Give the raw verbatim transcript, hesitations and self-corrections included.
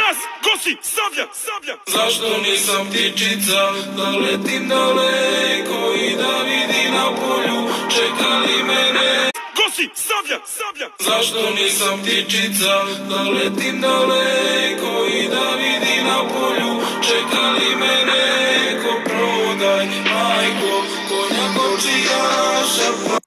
Gas, gosi, sablja, sablja. Zašto nisam ptičica, da letim daleko i da vidim na polju, čekali mene. Gosi, sablja, sablja. Zašto nisam ptičica, da letim daleko i da vidim na polju, čekali mene. Ko prodaj, majko, konja kočijaša,